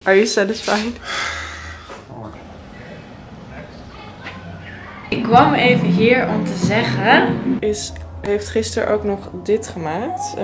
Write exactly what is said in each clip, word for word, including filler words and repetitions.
Are you satisfied? Ik kwam even hier om te zeggen. Is heeft gisteren ook nog dit gemaakt.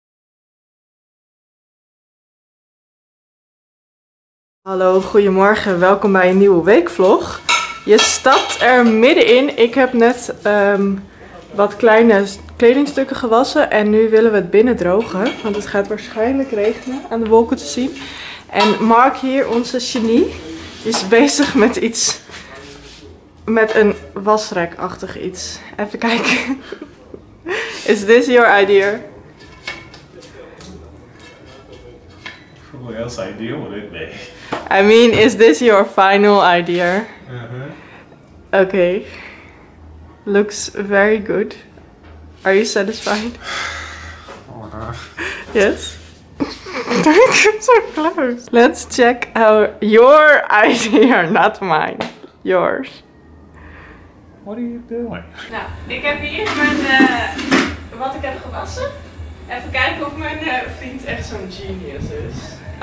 Hallo, goedemorgen. Welkom bij een nieuwe weekvlog. Je stapt er middenin. Ik heb net um, wat kleine kledingstukken gewassen. En nu willen we het binnen drogen. Want het gaat waarschijnlijk regenen aan de wolken te zien. En Mark hier, onze genie, is bezig met iets. Met een wasrekachtig iets. Even kijken. Is this your idea? Who else idea would it be? I mean, is this your final idea? Uh-huh. Okay. Looks very good. Are you satisfied? Uh-huh. Yes? Don't so close. Let's check how your idea, not mine. Yours. What are you doing? Nou, ik heb hier mijn, uh, wat ik heb gewassen. Even kijken of mijn uh, vriend echt zo'n genius is.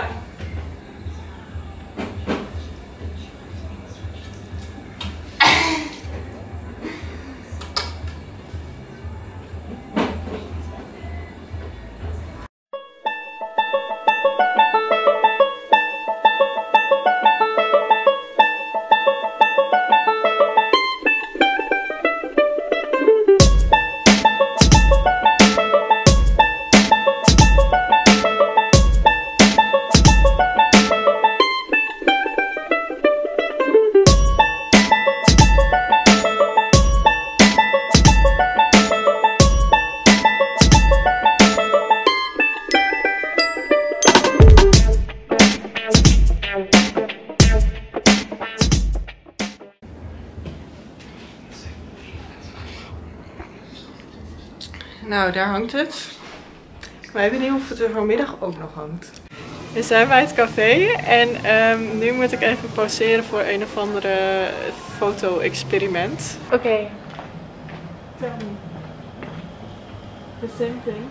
Nou, daar hangt het. Maar ik weet niet of het er vanmiddag ook nog hangt. We zijn bij het café en um, nu moet ik even pauzeren voor een of andere foto-experiment. Oké. Okay. Tell me. The same thing.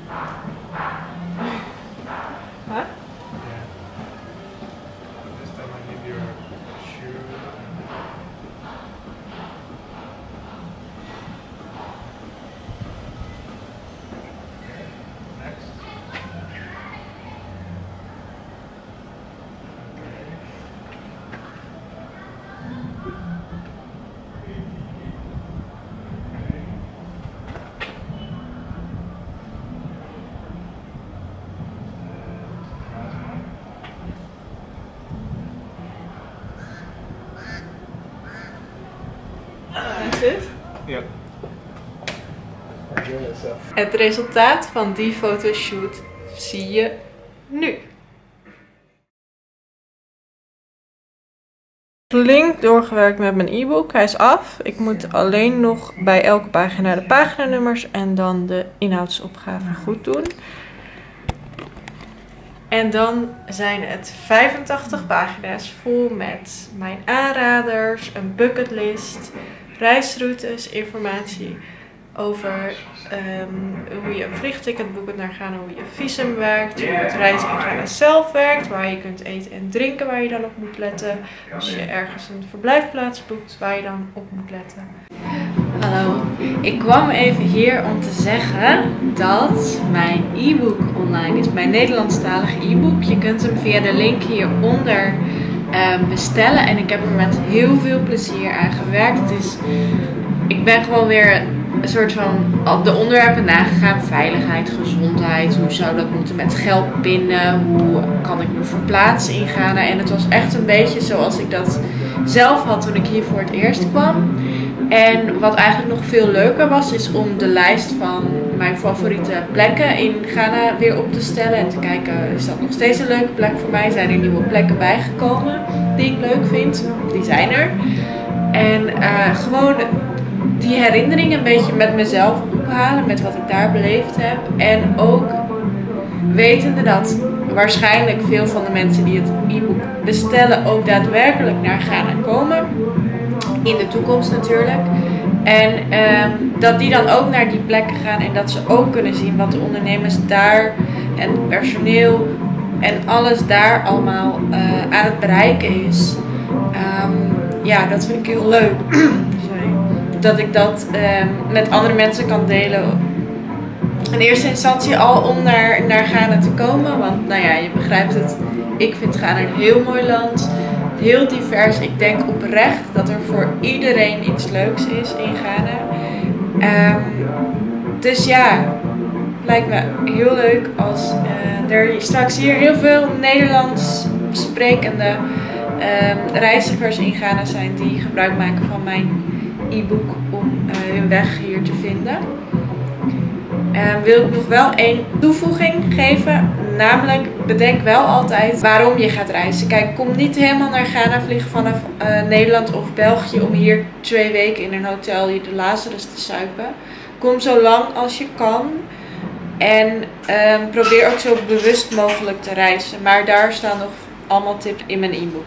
Huh? Yeah. This time I need your shoe. Ja. Het resultaat van die fotoshoot zie je nu. Flink doorgewerkt met mijn e-book. Hij is af. Ik moet alleen nog bij elke pagina de paginanummers en dan de inhoudsopgave goed doen. En dan zijn het vijfentachtig pagina's vol met mijn aanraders, een bucketlist, reisroutes, informatie over um, hoe je een vliegticket boekt naar Ghana, hoe je visum werkt, hoe het reizen in Ghana zelf werkt, waar je kunt eten en drinken, waar je dan op moet letten. Als je ergens een verblijfplaats boekt, waar je dan op moet letten. Hallo, ik kwam even hier om te zeggen dat mijn e-book online is, mijn Nederlandstalige e-book. Je kunt hem via de link hieronder uh, bestellen en ik heb er met heel veel plezier aan gewerkt. Het is, ik ben gewoon weer een soort van op de onderwerpen nagegaan. Veiligheid, gezondheid, hoe zou dat moeten met geld pinnen, hoe kan ik me verplaatsen in Ghana. En het was echt een beetje zoals ik dat zelf had toen ik hier voor het eerst kwam. En wat eigenlijk nog veel leuker was, is om de lijst van mijn favoriete plekken in Ghana weer op te stellen. En te kijken, is dat nog steeds een leuke plek voor mij? Zijn er nieuwe plekken bijgekomen die ik leuk vind? Die zijn er. En uh, gewoon die herinneringen een beetje met mezelf ophalen, met wat ik daar beleefd heb. En ook wetende dat waarschijnlijk veel van de mensen die het e-book bestellen ook daadwerkelijk naar Ghana komen. In de toekomst natuurlijk. En uh, dat die dan ook naar die plekken gaan en dat ze ook kunnen zien wat de ondernemers daar en personeel en alles daar allemaal uh, aan het bereiken is. Um, ja, dat vind ik heel leuk. Sorry. Dat ik dat um, met andere mensen kan delen. In eerste instantie al om naar, naar Ghana te komen. Want nou ja, je begrijpt het. Ik vind Ghana een heel mooi land. Heel divers. Ik denk oprecht dat er voor iedereen iets leuks is in Ghana. Um, dus ja, lijkt me heel leuk als uh, er straks hier heel veel Nederlands sprekende um, reizigers in Ghana zijn die gebruik maken van mijn e-book om uh, hun weg hier te vinden. Uh, wil ik nog wel één toevoeging geven. Namelijk, bedenk wel altijd waarom je gaat reizen. Kijk, kom niet helemaal naar Ghana vliegen vanaf uh, Nederland of België om hier twee weken in een hotel hier de Lazarus te suipen. Kom zo lang als je kan. En um, probeer ook zo bewust mogelijk te reizen. Maar daar staan nog allemaal tips in mijn e-book.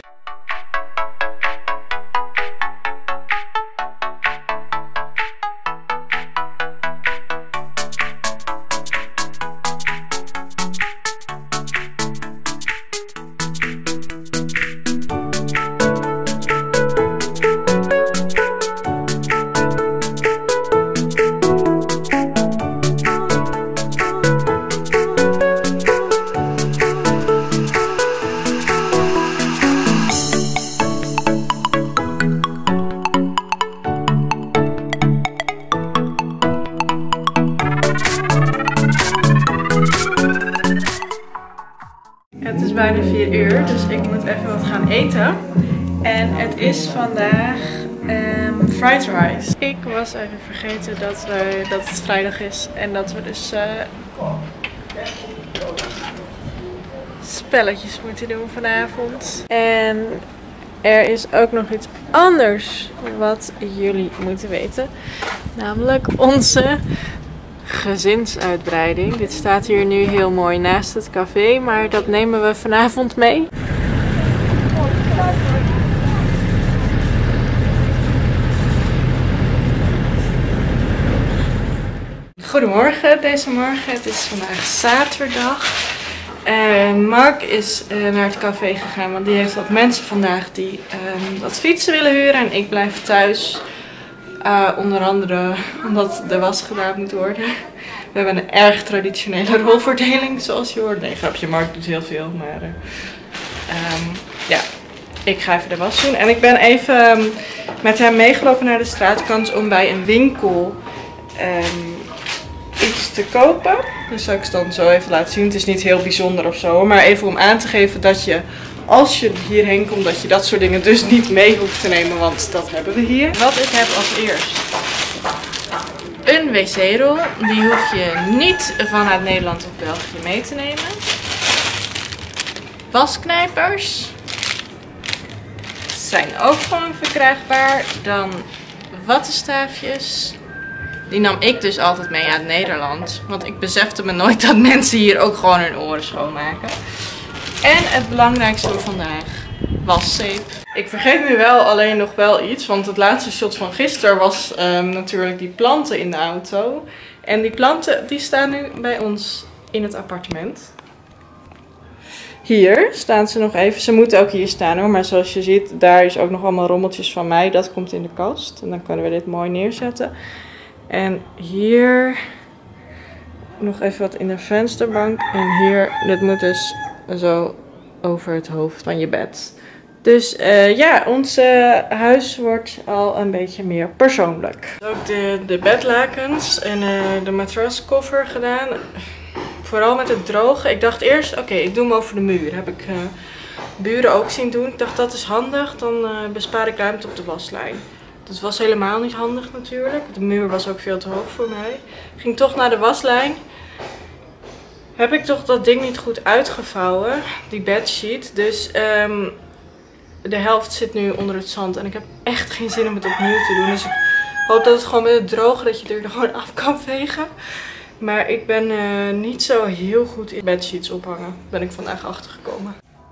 Het is bijna vier uur, dus ik moet even wat gaan eten. En het is vandaag um, fried rice. Ik was even vergeten dat, we, dat het vrijdag is en dat we dus uh, spelletjes moeten doen vanavond. En er is ook nog iets anders wat jullie moeten weten. Namelijk onze gezinsuitbreiding. Dit staat hier nu heel mooi naast het café, maar dat nemen we vanavond mee. Goedemorgen deze morgen. Het is vandaag zaterdag. Uh, Mark is uh, naar het café gegaan, want die heeft wat mensen vandaag die uh, wat fietsen willen huren. En ik blijf thuis. Uh, onder andere omdat de was gedaan moet worden. We hebben een erg traditionele rolverdeling, zoals je hoort. Nee, grapje, Mark doet heel veel, maar uh, um, ja, ik ga even de was doen. En ik ben even um, met hem meegelopen naar de straatkant om bij een winkel um, iets te kopen. Dus zal ik het dan zo even laten zien. Het is niet heel bijzonder of zo, maar even om aan te geven dat je, als je hierheen komt, dat je dat soort dingen dus niet mee hoeft te nemen, want dat hebben we hier. Wat ik heb als eerst. Een wc-rol. Die hoef je niet vanuit Nederland of België mee te nemen. Wasknijpers. Zijn ook gewoon verkrijgbaar. Dan wattenstaafjes. Die nam ik dus altijd mee uit Nederland. Want ik besefte me nooit dat mensen hier ook gewoon hun oren schoonmaken. En het belangrijkste voor vandaag, waszeep. Ik vergeet nu wel alleen nog wel iets, want het laatste shot van gisteren was um, natuurlijk die planten in de auto. En die planten die staan nu bij ons in het appartement. Hier staan ze nog even. Ze moeten ook hier staan hoor, maar zoals je ziet, daar is ook nog allemaal rommeltjes van mij. Dat komt in de kast en dan kunnen we dit mooi neerzetten. En hier nog even wat in de vensterbank. En hier, dit moet dus zo over het hoofd van je bed. Dus uh, ja, ons uh, huis wordt al een beetje meer persoonlijk. Ook de, de bedlakens en uh, de matraskoffer gedaan. Vooral met het drogen. Ik dacht eerst, oké, okay, ik doe hem over de muur. Heb ik uh, buren ook zien doen. Ik dacht, dat is handig. Dan uh, bespaar ik ruimte op de waslijn. Dat was helemaal niet handig natuurlijk. De muur was ook veel te hoog voor mij. Ging toch naar de waslijn. Heb ik toch dat ding niet goed uitgevouwen. Die bedsheet. Dus um, de helft zit nu onder het zand. En ik heb echt geen zin om het opnieuw te doen. Dus ik hoop dat het gewoon met het drogen, dat je er gewoon af kan vegen. Maar ik ben uh, niet zo heel goed in bedsheets ophangen. Ben ik vandaag achtergekomen.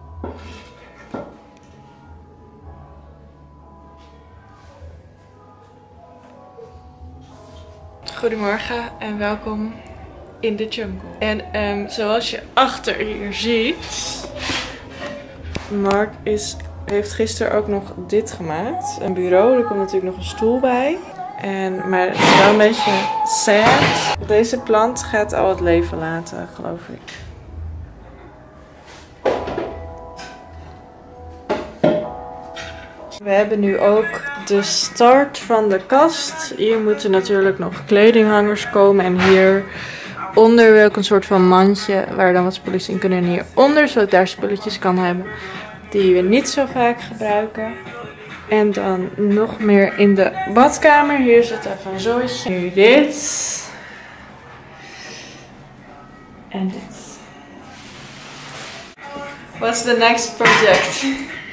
Goedemorgen en welkom in de jungle. En um, zoals je achter hier ziet, Mark is, heeft gisteren ook nog dit gemaakt. Een bureau, er komt natuurlijk nog een stoel bij. En, maar het is wel een beetje sad. Deze plant gaat al het leven laten, geloof ik. We hebben nu ook de start van de kast. Hier moeten natuurlijk nog kledinghangers komen. En hier onder wil ik een soort van mandje waar dan wat spulletjes in kunnen. En hieronder, zodat ik daar spulletjes kan hebben die we niet zo vaak gebruiken. En dan nog meer in de badkamer. Hier zit even een zooitje. Nu dit. En dit. What's the next project?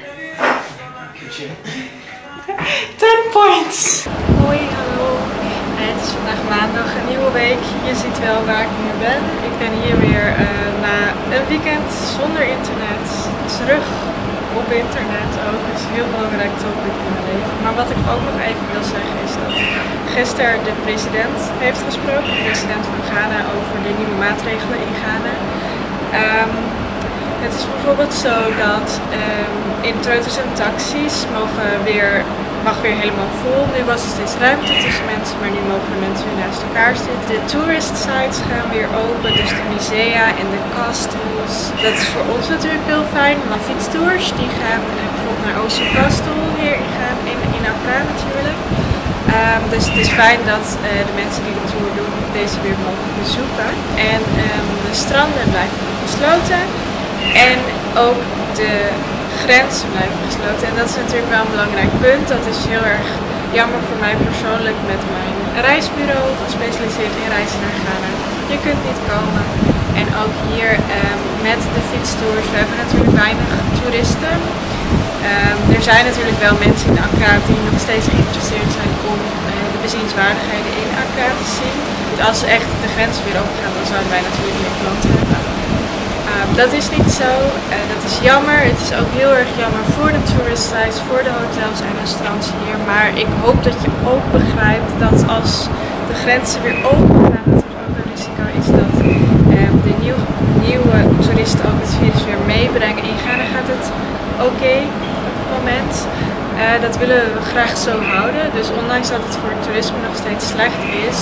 ten points! Hoi, hallo. Het is vandaag maandag, een nieuwe week. Je ziet wel waar ik nu ben. Ik ben hier weer uh, na een weekend zonder internet. Terug op internet ook. Dat is een heel belangrijk topic in mijn leven. Maar wat ik ook nog even wil zeggen is dat gisteren de president heeft gesproken. De president van Ghana over de nieuwe maatregelen in Ghana. Um, Het is bijvoorbeeld zo dat um, in treuters en taxis mogen weer, mag weer helemaal vol. Nu was er steeds ruimte tussen mensen, maar nu mogen de mensen weer naast elkaar zitten. De tourist sites gaan weer open, dus de musea en de castles. Dat is voor ons natuurlijk heel fijn, maar fietstours die gaan uh, bijvoorbeeld naar Osu Castle hier in, in, in Accra natuurlijk. Um, dus het is fijn dat uh, de mensen die de tour doen deze weer mogen bezoeken. En um, de stranden blijven gesloten. En ook de grenzen blijven gesloten. En dat is natuurlijk wel een belangrijk punt. Dat is heel erg jammer voor mij persoonlijk met mijn reisbureau, gespecialiseerd in reizen naar Ghana. Je kunt niet komen. En ook hier um, met de fietstours. We hebben natuurlijk weinig toeristen. Um, er zijn natuurlijk wel mensen in Accra die nog steeds geïnteresseerd zijn om uh, de bezienswaardigheden in Accra te zien. Als echt de grenzen weer open gaan, dan zouden wij natuurlijk meer klanten hebben. Um, dat is niet zo, uh, dat is jammer. Het is ook heel erg jammer voor de tourist sites, voor de hotels en restaurants hier. Maar ik hoop dat je ook begrijpt dat als de grenzen weer open gaan, dat er ook een risico is dat um, de nieuw, nieuwe toeristen ook het virus weer meebrengen. In Ghana gaat het oké okay op het moment. Uh, dat willen we graag zo houden. Dus ondanks dat het voor het toerisme nog steeds slecht is.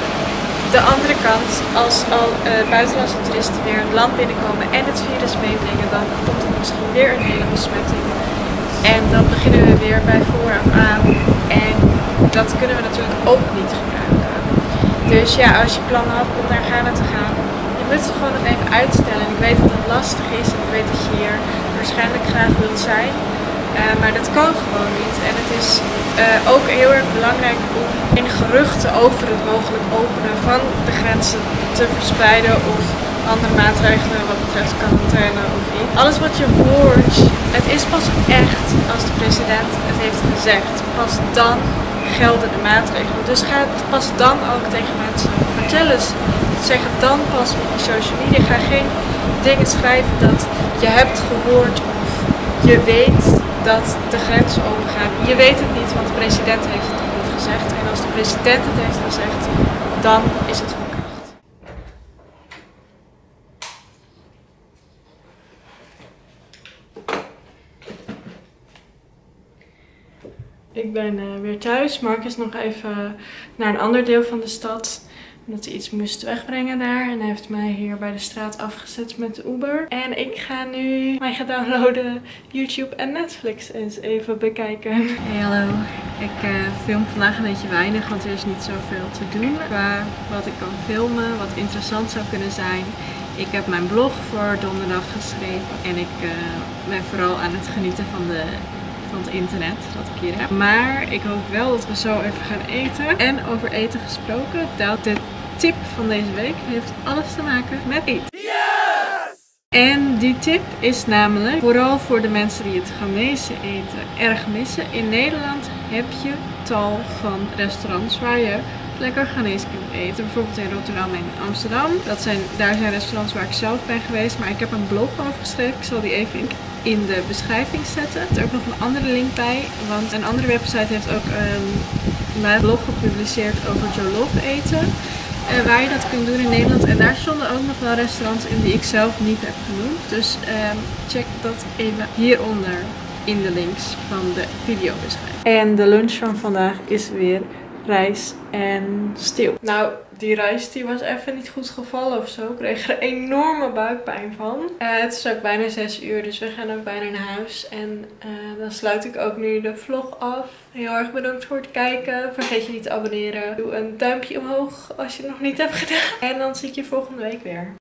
De andere kant, als al uh, buitenlandse toeristen weer het land binnenkomen en het virus meebrengen, dan komt er misschien weer een hele besmetting. En dan beginnen we weer bij vooraf aan. En dat kunnen we natuurlijk ook niet gebruiken. Dus ja, als je plannen had om naar Ghana te gaan, je moet het gewoon nog even uitstellen. En ik weet dat het lastig is en ik weet dat je hier waarschijnlijk graag wilt zijn. Uh, maar dat kan gewoon niet. En het is uh, ook heel erg belangrijk om in geruchten over het mogelijk openen van de grenzen te verspreiden of andere maatregelen wat betreft quarantaine of iets. Alles wat je hoort, het is pas echt als de president het heeft gezegd. Pas dan gelden de maatregelen. Dus ga het pas dan ook tegen mensen vertellen. Zeg het dan pas op je social media. Ga geen dingen schrijven dat je hebt gehoord of je weet dat de grenzen opengaan. Je weet het niet, want de president heeft het nog niet gezegd. En als de president het heeft gezegd, dan is het van kracht. Ik ben uh, weer thuis. Mark is nog even naar een ander deel van de stad. Omdat hij iets moest wegbrengen daar. En hij heeft mij hier bij de straat afgezet met de Uber. En ik ga nu mijn gedownloaden YouTube en Netflix eens even bekijken. Hey, hallo. Ik uh, film vandaag een beetje weinig, want er is niet zoveel te doen. Qua wat ik kan filmen, wat interessant zou kunnen zijn. Ik heb mijn blog voor donderdag geschreven. En ik uh, ben vooral aan het genieten van de... van het internet dat ik hier heb. Maar ik hoop wel dat we zo even gaan eten. En over eten gesproken, dat de tip van deze week heeft alles te maken met eten. Yes! En die tip is namelijk, vooral voor de mensen die het Ghanese eten erg missen. In Nederland heb je tal van restaurants waar je lekker Ghanese kunt eten. Bijvoorbeeld in Rotterdam en in Amsterdam. Dat zijn, daar zijn restaurants waar ik zelf ben geweest. Maar ik heb een blog over geschreven. Ik zal die even in, in de beschrijving zetten. Er is ook nog een andere link bij. Want een andere website heeft ook een, een blog gepubliceerd over jollof eten. uh, waar je dat kunt doen in Nederland. En daar stonden ook nog wel restaurants in die ik zelf niet heb genoemd. Dus um, check dat even hieronder in de links van de videobeschrijving. En de lunch van vandaag is weer rijst en stew. Nou, die rijst die was even niet goed gevallen of zo. Ik kreeg er enorme buikpijn van. Uh, het is ook bijna zes uur, dus we gaan ook bijna naar huis. En uh, dan sluit ik ook nu de vlog af. Heel erg bedankt voor het kijken. Vergeet je niet te abonneren. Doe een duimpje omhoog als je het nog niet hebt gedaan. En dan zie ik je volgende week weer.